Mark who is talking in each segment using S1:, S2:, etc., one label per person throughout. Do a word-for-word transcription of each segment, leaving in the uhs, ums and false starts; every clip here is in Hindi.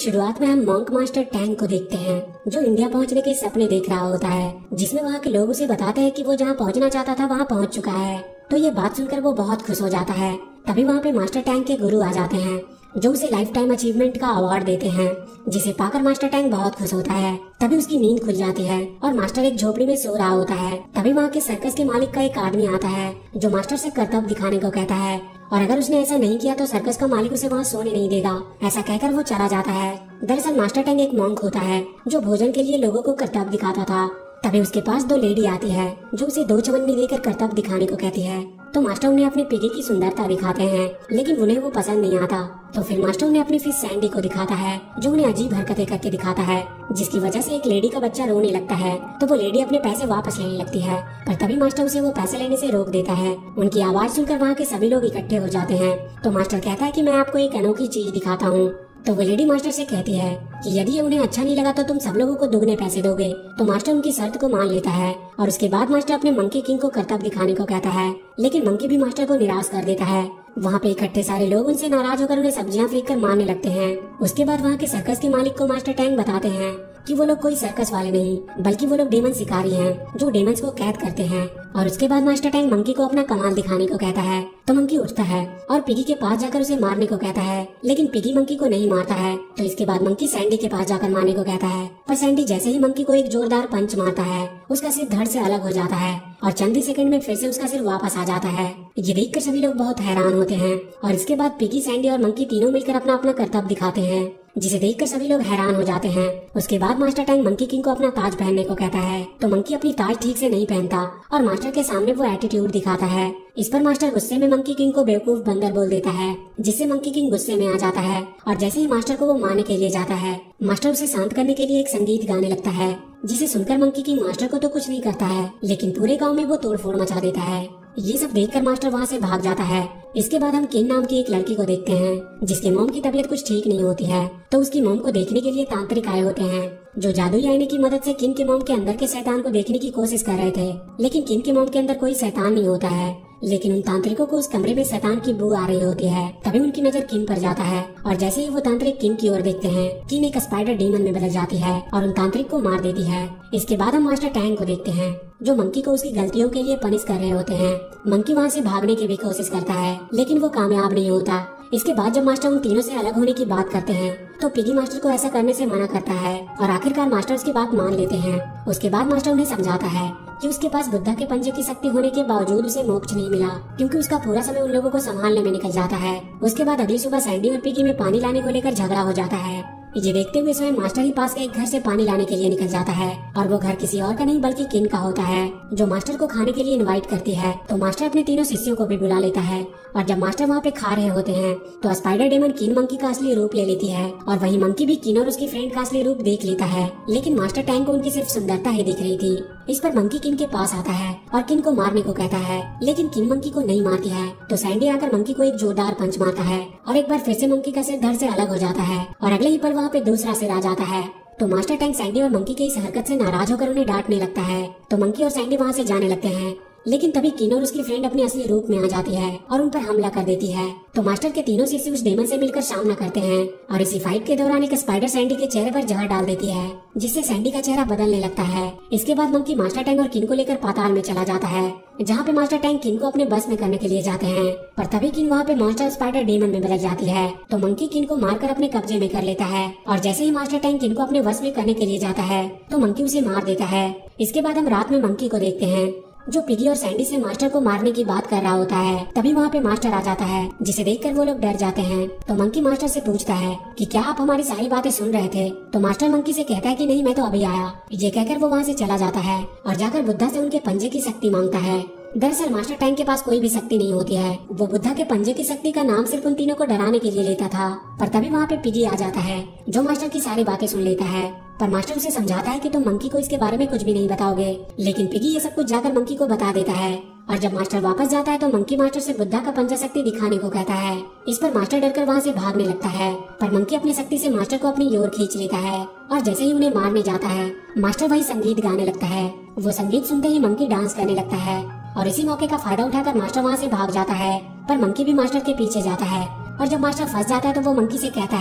S1: शुरुआत में हम मॉन्क मास्टर टैंग को देखते हैं, जो इंडिया पहुंचने के सपने देख रहा होता है, जिसमें वहाँ के लोग उसे बताते हैं कि वो जहाँ पहुंचना चाहता था वहाँ पहुंच चुका है। तो ये बात सुनकर वो बहुत खुश हो जाता है। तभी वहाँ पे मास्टर टैंग के गुरु आ जाते हैं, जो उसे लाइफ टाइम अचीवमेंट का अवार्ड देते हैं, जिसे पाकर मास्टर टैंग बहुत खुश होता है। तभी उसकी नींद खुल जाती है और मास्टर एक झोपड़ी में सो रहा होता है। तभी वहाँ के सर्कस के मालिक का एक आदमी आता है, जो मास्टर से करतब दिखाने को कहता है, और अगर उसने ऐसा नहीं किया तो सर्कस का मालिक उसे वहाँ सोने नहीं देगा। ऐसा कहकर वो चला जाता है। दरअसल मास्टर टैंग एक मॉन्क होता है, जो भोजन के लिए लोगों को करतब दिखाता था। तभी उसके पास दो लेडी आती है, जो उसे दो चवन्नी देकर करतब दिखाने को कहती है। तो मास्टर उन्हें अपनी पिगी की सुंदरता दिखाते हैं, लेकिन उन्हें वो पसंद नहीं आता। तो फिर मास्टर उन्हें अपनी फिश सैंडी को दिखाता है, जो उन्हें अजीब हरकतें करके दिखाता है, जिसकी वजह से एक लेडी का बच्चा रोने लगता है। तो वो लेडी अपने पैसे वापस लेने लगती है, पर तभी मास्टर उसे वो पैसे लेने से रोक देता है। उनकी आवाज सुनकर वहाँ के सभी लोग इकट्ठे हो जाते हैं। तो मास्टर कहता है कि मैं आपको एक अनोखी चीज दिखाता हूँ। तो वो लेडी मास्टर से कहती है कि यदि ये उन्हें अच्छा नहीं लगा तो तुम सब लोगों को दुगने पैसे दोगे। तो मास्टर उनकी शर्त को मान लेता है और उसके बाद मास्टर अपने मंकी किंग को करतब दिखाने को कहता है, लेकिन मंकी भी मास्टर को निराश कर देता है। वहाँ पे इकट्ठे सारे लोग उनसे नाराज होकर उन्हें सब्जियां फेंक कर मारने लगते हैं। उसके बाद वहाँ के सर्कस के मालिक को मास्टर टैंग बताते हैं कि वो लोग कोई सर्कस वाले नहीं, बल्कि वो लोग डेमन शिकारी हैं, जो डेमंस को कैद करते हैं। और उसके बाद मास्टर टैंग मंकी को अपना कमाल दिखाने को कहता है। तो मंकी उठता है और पिगी के पास जाकर उसे मारने को कहता है, लेकिन पिगी मंकी को नहीं मारता है। तो इसके बाद मंकी सैंडी के पास जाकर मारने को कहता है, पर सैंडी जैसे ही मंकी को एक जोरदार पंच मारता है, उसका सिर धड़ से अलग हो जाता है और चंद ही सेकंड में फिर से उसका सिर वापस आ जाता है। ये देखकर सभी लोग बहुत हैरान होते हैं। और इसके बाद पिगी, सैंडी और मंकी तीनों मिलकर अपना अपना करतब दिखाते हैं, जिसे देखकर सभी लोग हैरान हो जाते हैं। उसके बाद मास्टर टैंग मंकी किंग को अपना ताज पहनने को कहता है। तो मंकी अपनी ताज ठीक से नहीं पहनता और मास्टर के सामने वो एटीट्यूड दिखाता है। इस पर मास्टर गुस्से में मंकी किंग को बेवकूफ बंदर बोल देता है, जिससे मंकी किंग गुस्से में आ जाता है। और जैसे ही मास्टर को वो मारने के लिए जाता है, मास्टर उसे शांत करने के लिए एक संगीत गाने लगता है, जिसे सुनकर मंकी किंग मास्टर को तो कुछ नहीं करता है, लेकिन पूरे गाँव में वो तोड़फोड़ मचा देता है। ये सब देखकर मास्टर वहाँ से भाग जाता है। इसके बाद हम किन नाम की एक लड़की को देखते हैं, जिसके मॉम की तबीयत कुछ ठीक नहीं होती है। तो उसकी मॉम को देखने के लिए तांत्रिक आए होते हैं, जो जादुई आईने की मदद से किन के मॉम के अंदर के शैतान को देखने की कोशिश कर रहे थे। लेकिन किन के मॉम के अंदर कोई शैतान नहीं होता है, लेकिन उन तांत्रिकों को उस कमरे में शैतान की बू आ रही होती है। तभी उनकी नजर किन पर जाता है और जैसे ही वो तांत्रिक किन की ओर देखते हैं, किन एक स्पाइडर डीमन में बदल जाती है और उन तांत्रिक को मार देती है। इसके बाद हम मास्टर टैंग को देखते हैं, जो मंकी को उसकी गलतियों के लिए पनिश कर रहे होते हैं। मंकी वहाँ से भागने की भी कोशिश करता है, लेकिन वो कामयाब नहीं होता। इसके बाद जब मास्टर उन तीनों से अलग होने की बात करते हैं, तो पिगी मास्टर को ऐसा करने से मना करता है और आखिरकार मास्टर उसकी बात मान लेते हैं। उसके बाद मास्टर उन्हें समझाता है कि उसके पास बुद्धा के पंजे की शक्ति होने के बावजूद उसे मोक्ष नहीं मिला, क्योंकि उसका पूरा समय उन लोगों को संभालने में निकल जाता है। उसके बाद अगली सुबह सैंडी और पिगी में पानी लाने को लेकर झगड़ा हो जाता है। ये देखते हुए स्वयं मास्टर ही पास के एक घर से पानी लाने के लिए निकल जाता है, और वो घर किसी और का नहीं बल्कि किन का होता है, जो मास्टर को खाने के लिए इनवाइट करती है। तो मास्टर अपने तीनों शिष्यों को भी बुला लेता है, और जब मास्टर वहाँ पे खा रहे होते हैं, तो स्पाइडर डेमन किन मंकी का असली रूप ले लेती है, और वही मंकी भी किन और उसकी फ्रेंड का असली रूप देख लेता है। लेकिन मास्टर टैंग को उनकी सिर्फ सुंदरता ही दिख रही थी। इस पर मंकी किन के पास आता है और किन को मारने को कहता है, लेकिन किन मंकी को नहीं मारती है। तो सैंडी आकर मंकी को एक जोरदार पंच मारता है और एक बार फिर से मंकी का सिर धड़ से अलग हो जाता है, और अगले ही पल वहाँ पे दूसरा सिर आ जाता है। तो मास्टर टैंग सैंडी और मंकी की इस हरकत से नाराज होकर उन्हें डांटने लगता है। तो मंकी और सैंडी वहाँ से जाने लगते हैं, लेकिन तभी किन और उसकी फ्रेंड अपने असली रूप में आ जाती है और उन पर हमला कर देती है। तो मास्टर के तीनों शिष्य उस डेमन से मिलकर सामना करते हैं, और इसी फाइट के दौरान एक स्पाइडर सैंडी के चेहरे पर जहर डाल देती है, जिससे सैंडी का चेहरा बदलने लगता है। इसके बाद मंकी मास्टर टैंग और किन को लेकर पाताल में चला जाता है, जहाँ पे मास्टर टैंग किन को अपने बस में करने के लिए जाते हैं। पर तभी किन वहाँ पे मॉन्स्टर स्पाइडर डेमन में बदल जाती है। तो मंकी किन को मारकर अपने कब्जे में कर लेता है, और जैसे ही मास्टर टैंग किन को अपने बस में करने के लिए जाता है, तो मंकी उसे मार देता है। इसके बाद हम रात में मंकी को देखते हैं, जो पिगी और सैंडी से मास्टर को मारने की बात कर रहा होता है। तभी वहाँ पे मास्टर आ जाता है, जिसे देखकर वो लोग डर जाते हैं। तो मंकी मास्टर से पूछता है कि क्या आप हमारी सारी बातें सुन रहे थे। तो मास्टर मंकी से कहता है कि नहीं, मैं तो अभी आया। ये कहकर वो वहाँ से चला जाता है और जाकर बुद्धा से उनके पंजे की शक्ति मांगता है। दरअसल मास्टर टैंग के पास कोई भी शक्ति नहीं होती है। वो बुद्धा के पंजे की शक्ति का नाम सिर्फ उन तीनों को डराने के लिए लेता था। पर तभी वहाँ पे पिगी आ जाता है, जो मास्टर की सारी बातें सुन लेता है। पर मास्टर उसे समझाता है कि तुम मंकी को इसके बारे में कुछ भी नहीं बताओगे, लेकिन पिगी ये सब कुछ जाकर मंकी को बता देता है। और जब मास्टर वापस जाता है तो मंकी मास्टर से बुद्धा का पंजा शक्ति दिखाने को कहता है। इस पर मास्टर डरकर वहाँ से भागने लगता है, पर मंकी अपनी शक्ति से मास्टर को अपनी ओर खींच लेता है, और जैसे ही उन्हें मारने जाता है, मास्टर वही संगीत गाने लगता है। वो संगीत सुनते ही मंकी डांस करने लगता है, और इसी मौके का फायदा उठाकर मास्टर वहाँ से भाग जाता है। पर मंकी भी मास्टर के पीछे जाता है, और जब मास्टर फंस जाता है तो वो मंकी से कहता है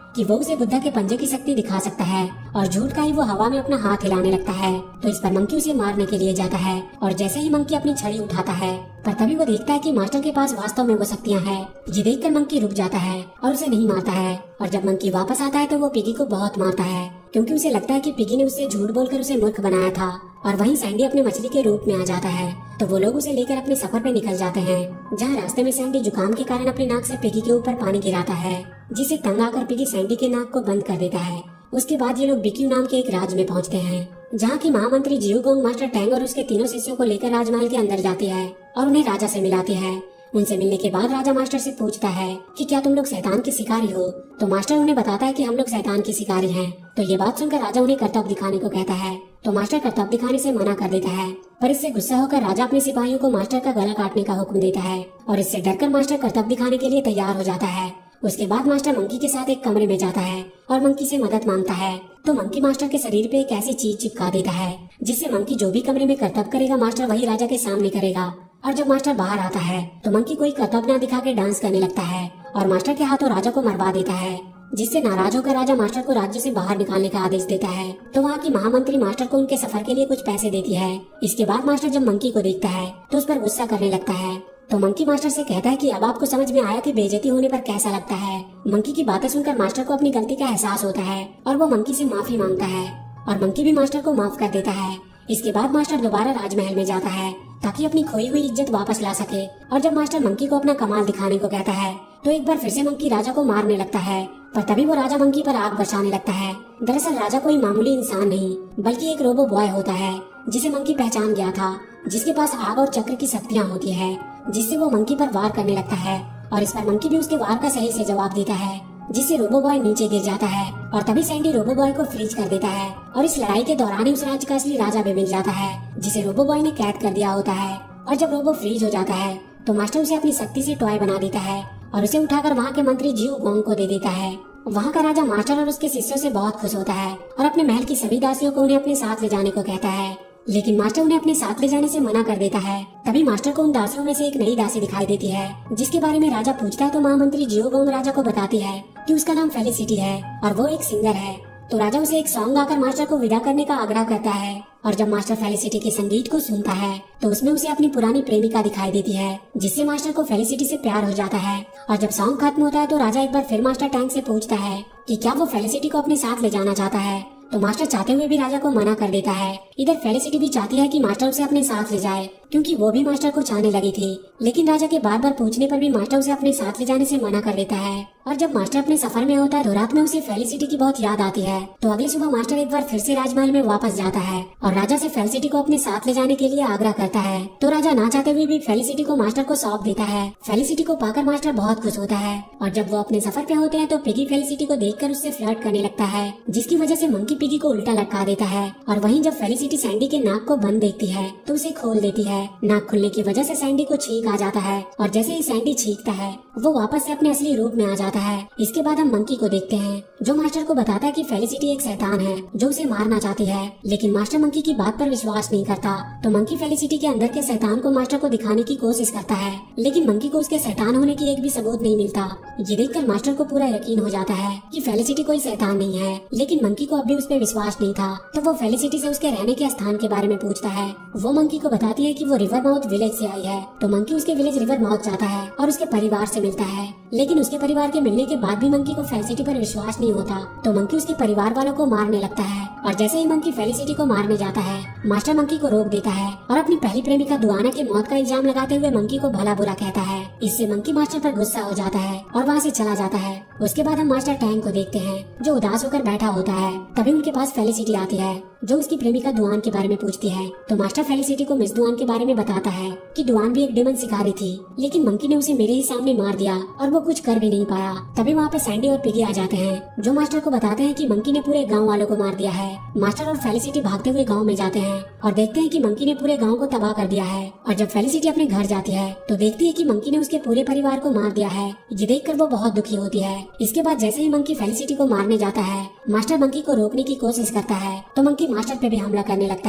S1: कि वो उसे बुद्धा के पंजे की शक्ति दिखा सकता है और झूठ का ही वो हवा में अपना हाथ हिलाने लगता है। तो इस पर मंकी उसे मारने के लिए जाता है और जैसे ही मंकी अपनी छड़ी उठाता है पर तभी वो देखता है कि मास्टर के पास वास्तव में वो शक्तियाँ हैं। ये देखकर मंकी रुक जाता है और उसे नहीं मारता है। और जब मंकी वापस आता है तो वो पिगी को बहुत मारता है क्योंकि उसे लगता है कि पिगी ने उससे झूठ बोलकर उसे मूर्ख बनाया था। और वहीं सैंडी अपने मछली के रूप में आ जाता है तो वो लोग उसे लेकर अपने सफर पे निकल जाते हैं, जहाँ रास्ते में सैंडी जुकाम के कारण अपनी नाक से पिगी के ऊपर पानी गिराता है, जिसे तंग आकर पिगी सैंडी के नाक को बंद कर देता है। उसके बाद ये लोग बिक्यू नाम के एक राज्य में पहुंचते हैं, जहाँ की महामंत्री जियोगोंग मास्टर टैंग और उसके तीनों शिष्यों को लेकर राजमहल के अंदर जाती है और उन्हें राजा से मिलाती है। उनसे मिलने के बाद राजा मास्टर से पूछता है कि क्या तुम लोग शैतान के शिकारी हो? तो मास्टर उन्हें बताता है कि हम लोग शैतान के शिकारी हैं। तो ये बात सुनकर राजा उन्हें करतब दिखाने को कहता है तो मास्टर करतब दिखाने से मना कर देता है। पर इससे गुस्सा होकर राजा अपने सिपाहियों को मास्टर का गला काटने का हुक्म देता है और इससे डरकर मास्टर करतब दिखाने के लिए तैयार हो जाता है। उसके बाद मास्टर मंकी के साथ एक कमरे में जाता है और मंकी से मदद मांगता है। तो मंकी मास्टर के शरीर पे एक ऐसी चीज चिपका देता है जिससे मंकी जो भी कमरे में करतब करेगा मास्टर वही राजा के सामने करेगा। और जब मास्टर बाहर आता है तो मंकी कोई करतब न दिखा के डांस करने लगता है और मास्टर के हाथों राजा को मरवा देता है, जिससे नाराज होकर राजा मास्टर को राज्य से बाहर निकालने का आदेश देता है। तो वहाँ की महामंत्री मास्टर को उनके सफर के लिए कुछ पैसे देती है। इसके बाद मास्टर जब मंकी को देखता है तो उस पर गुस्सा करने लगता है। तो मंकी मास्टर से कहता है कि अब आपको समझ में आया कि बेइज्जती होने पर कैसा लगता है। मंकी की बातें सुनकर मास्टर को अपनी गलती का एहसास होता है और वो मंकी से माफी मांगता है और मंकी भी मास्टर को माफ कर देता है। इसके बाद मास्टर दोबारा राजमहल में जाता है ताकि अपनी खोई हुई इज्जत वापस ला सके। और जब मास्टर मंकी को अपना कमाल दिखाने को कहता है तो एक बार फिर से मंकी राजा को मारने लगता है, पर तभी वो राजा मंकी पर आग बरसाने लगता है। दरअसल राजा कोई मामूली इंसान नहीं बल्कि एक रोबो बॉय होता है जिसे मंकी पहचान गया था, जिसके पास आग और चक्र की शक्तियाँ होती है, जिससे वो मंकी पर वार करने लगता है। और इस पर मंकी भी उसके वार का सही से जवाब देता है, जिससे रोबो बॉय नीचे गिर जाता है। और तभी सैंडी रोबो बॉय को फ्रीज कर देता है और इस लड़ाई के दौरान ही उस राज्य का असली राजा भी मिल जाता है, जिसे रोबो बॉय ने कैद कर दिया होता है। और जब रोबो फ्रीज हो जाता है तो मास्टर उसे अपनी शक्ति से टॉय बना देता है और उसे उठाकर वहाँ के मंत्री जियोगोंग को दे देता है। वहाँ का राजा मास्टर और उसके शिष्यों से बहुत खुश होता है और अपने महल की सभी दासियों को उन्हें अपने साथ ले जाने को कहता है, लेकिन मास्टर उन्हें अपने साथ ले जाने से मना कर देता है। तभी मास्टर को उन दासियों में से एक नई दासी दिखाई देती है, जिसके बारे में राजा पूछता है तो महामंत्री जियोगोंग राजा को बताती है कि उसका नाम फेलिसिटी है और वो एक सिंगर है। तो राजा उसे एक सॉन्ग गाकर मास्टर को विदा करने का आग्रह करता है। और जब मास्टर फेलिसिटी के संगीत को सुनता है तो उसमें उसे अपनी पुरानी प्रेमिका दिखाई देती है, जिससे मास्टर को फेलिसिटी से प्यार हो जाता है। और जब सॉन्ग खत्म होता है तो राजा एक बार फिर मास्टर टैंक से पूछता है कि क्या वो फेलिसिटी को अपने साथ ले जाना चाहता है। तो मास्टर चाहते हुए भी राजा को मना कर देता है। इधर फेलिसिटी भी चाहती है कि मास्टर उसे अपने साथ ले जाए क्योंकि वो भी मास्टर को चाहने लगी थी, लेकिन राजा के बार बार पूछने पर भी मास्टर उसे अपने साथ ले जाने से मना कर देता है। और जब मास्टर अपने सफर में होता है तो रात में उसे फेलिसिटी की बहुत याद आती है। तो अगली सुबह मास्टर एक बार फिर से राजमहल में वापस जाता है और राजा से फेलिसिटी को अपने साथ ले जाने के लिए आग्रह करता है। तो राजा ना चाहते हुए भी फेलिसिटी को मास्टर को सौंप देता है। फेलिसिटी को पाकर मास्टर बहुत खुश होता है और जब वो अपने सफर पे होते हैं तो पिगी फेलिसिटी को देखकर उससे फ्लर्ट करने लगता है, जिसकी वजह से मंकी पिगी को उल्टा लटका देता है। और वहीं जब फेलिसिटी सैंडी के नाक को बंद देखती है तो उसे खोल देती है। नाक खुलने की वजह से सैंडी को छींक आ जाता है और जैसे ही सैंडी छींकता है वो वापस से अपने असली रूप में आ जाता है। इसके बाद हम मंकी को देखते हैं जो मास्टर को बताता है कि फेलिसिटी एक शैतान है जो उसे मारना चाहती है, लेकिन मास्टर मंकी की बात पर विश्वास नहीं करता। तो मंकी फेलिसिटी के अंदर के शैतान को मास्टर को दिखाने की कोशिश करता है, लेकिन मंकी को उसके शैतान होने की एक भी सबूत नहीं मिलता। ये देखकर मास्टर को पूरा यकीन हो जाता है कि फेलिसिटी कोई शैतान नहीं है, लेकिन मंकी को अब भी उस पर विश्वास नहीं था। तो वो फेलिसिटी से उसके रहने के स्थान के बारे में पूछता है। वो मंकी को बताती है कि वो रिवर माउथ विलेज से आई है। तो मंकी उसके विलेज रिवर माउथ जाता है और उसके परिवार से मिलता है, लेकिन उसके परिवार के मिलने के बाद भी मंकी को फेलिसिटी पर विश्वास नहीं होता। तो मंकी उसके परिवार वालों को मारने लगता है और जैसे ही मंकी फेलिसिटी को मारने जाता है मास्टर मंकी को रोक देता है और अपनी पहली प्रेमिका दुआना की मौत का इल्जाम लगाते हुए मंकी को भला बुरा कहता है। इससे मंकी मास्टर पर गुस्सा हो जाता है और वहाँ से चला जाता है। उसके बाद हम मास्टर टैंक को देखते हैं जो उदास होकर बैठा होता है। तभी उनके पास फेलिसिटी आती है जो उसकी प्रेमिका दुआन के बारे में पूछती है। तो मास्टर फेलिसिटी को मिस दुआन के बारे में बताता है कि दुआन भी एक डेमन शिकारी थी, लेकिन मंकी ने उसे मेरे ही सामने मार दिया और वो कुछ कर भी नहीं पाया। तभी वहाँ पे सैंडी और पिगी आ जाते हैं जो मास्टर को बताते हैं कि मंकी ने पूरे गांव वालों को मार दिया है। मास्टर और फेलिसिटी भागते हुए गांव में जाते हैं और देखते हैं कि मंकी ने पूरे गांव को तबाह कर दिया है। और जब फेलिसिटी अपने घर जाती है तो देखती है कि मंकी ने उसके पूरे परिवार को मार दिया है। ये देखकर वो बहुत दुखी होती है। इसके बाद जैसे ही मंकी फेलिसिटी को मारने जाता है मास्टर मंकी को रोकने की कोशिश करता है तो मंकी मास्टर पे भी हमला करने लगता है।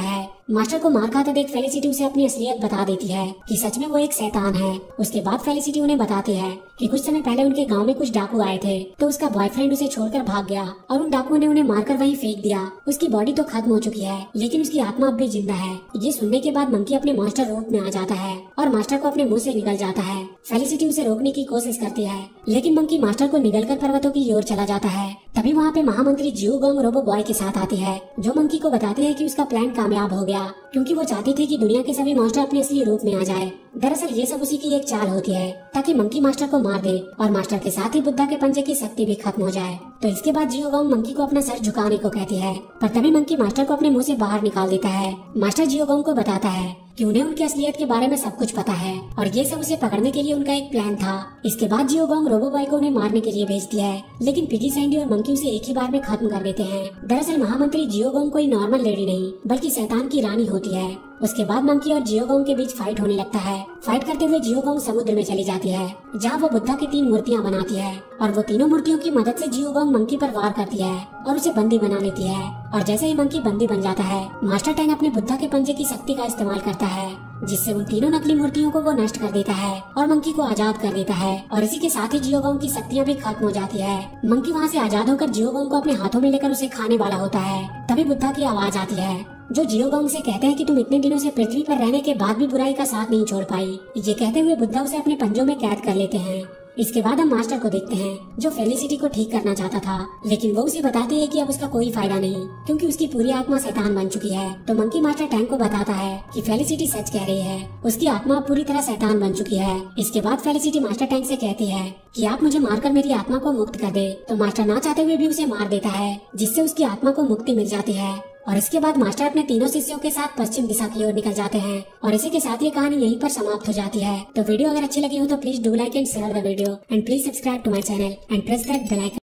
S1: मास्टर को मार खाते देख फेलिसिटी उसे अपनी असलियत बता देती है कि सच में वो एक शैतान है। उसके बाद फेलिसिटी उन्हें बताती है कि कुछ समय पहले उनके गांव में कुछ डाकू आए थे, तो उसका बॉयफ्रेंड उसे छोड़कर भाग गया और उन डाकुओं ने उन्हें मारकर वहीं फेंक दिया। उसकी बॉडी तो खत्म हो चुकी है, लेकिन उसकी आत्मा अब भी जिंदा है। ये सुनने के बाद मंकी अपने मास्टर रूप में आ जाता है और मास्टर को अपने मुंह से निकल जाता है। फेलिसिटी उसे रोकने की कोशिश करती है, लेकिन मंकी मास्टर को निगलकर पर्वतों की ओर चला जाता है। तभी वहाँ पे महामंत्री जियोगोंग रोबो बॉय के साथ आती है, जो मंकी को बताती है कि उसका प्लान कामयाब हो गया, क्योंकि वो चाहती थी कि दुनिया के सभी मॉन्स्टर अपने असली रूप में आ जाए। दरअसल ये सब उसी की एक चाल होती है ताकि मंकी मास्टर को मार दे और मास्टर के साथ ही बुद्धा के पंजे की शक्ति भी खत्म हो जाए। तो इसके बाद जियोगोंग मंकी को अपना सर झुकाने को कहती है, पर तभी मंकी मास्टर को अपने मुंह से बाहर निकाल देता है। मास्टर जियोगोंग को बताता है कि उन्हें उनकी असलियत के बारे में सब कुछ पता है और ये सब उसे पकड़ने के लिए उनका एक प्लान था। इसके बाद जियोगोंग रोबो बॉय को उन्हें मारने के लिए भेजती है, लेकिन पिगी, सैंडी और मंकी उसे एक ही बार में खत्म कर देते हैं। दरअसल महामंत्री जियोगोंग कोई नॉर्मल लेडी नहीं बल्कि शैतान की रानी होती है। उसके बाद मंकी और जियोगोंग के बीच फाइट होने लगता है। फाइट करते हुए जियोगोंग समुद्र में चली जाती है, जहाँ वो बुद्धा की तीन मूर्तियाँ बनाती है और वो तीनों मूर्तियों की मदद से जियोगोंग मंकी पर वार करती है और उसे बंदी बना लेती है। और जैसे ही मंकी बंदी बन जाता है, मास्टर टैंग अपने बुद्धा के पंजे की शक्ति का इस्तेमाल करता है, जिससे उन तीनों नकली मूर्तियों को वो नष्ट कर देता है और मंकी को आजाद कर देता है। और इसी के साथ ही जियोगोंग की शक्तियाँ भी खत्म हो जाती है। मंकी वहाँ से आजाद होकर जियोगोंग को अपने हाथों में लेकर उसे खाने वाला होता है। तभी बुद्धा की आवाज आती है, जो जियोगोंग से कहते हैं कि तुम इतने दिनों से पृथ्वी पर रहने के बाद भी बुराई का साथ नहीं छोड़ पाई। ये कहते हुए बुद्धा उसे अपने पंजों में कैद कर लेते हैं। इसके बाद हम मास्टर को देखते हैं, जो फेलिसिटी को ठीक करना चाहता था, लेकिन वो उसे बताती है कि अब उसका कोई फायदा नहीं, क्योंकि उसकी पूरी आत्मा शैतान बन चुकी है। तो मंकी मास्टर टैंक को बताता है कि फेलिसिटी सच कह रही है, उसकी आत्मा पूरी तरह शैतान बन चुकी है। इसके बाद फेलिसिटी मास्टर टैंक से कहती है कि आप मुझे मारकर मेरी आत्मा को मुक्त कर दे। तो मास्टर ना चाहते हुए भी उसे मार देता है, जिससे उसकी आत्मा को मुक्ति मिल जाती है। और इसके बाद मास्टर अपने तीनों शिष्यों के साथ पश्चिम दिशा की ओर निकल जाते हैं और इसी के साथ ये कहानी यहीं पर समाप्त हो जाती है। तो वीडियो अगर अच्छी लगी हो तो please do like and share the video and please subscribe to my channel and press that bell icon.